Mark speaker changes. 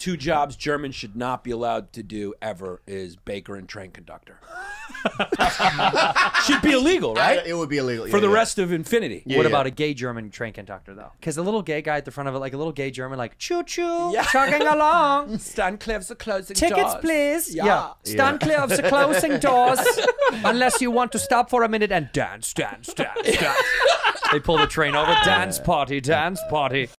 Speaker 1: two jobs Germans should not be allowed to do ever is baker and train conductor. Should be illegal, right?
Speaker 2: It would be illegal.
Speaker 1: For the rest of infinity.
Speaker 3: Yeah, what about a gay German train conductor, though? Because the little gay guy at the front of it, like a little gay German, like, choo-choo, chugging along.
Speaker 1: Stand clear of the closing
Speaker 3: Tickets,
Speaker 1: doors.
Speaker 3: please. Yeah. Stand clear of the closing doors. Unless you want to stop for a minute and dance. They pull the train over. Dance party, dance party.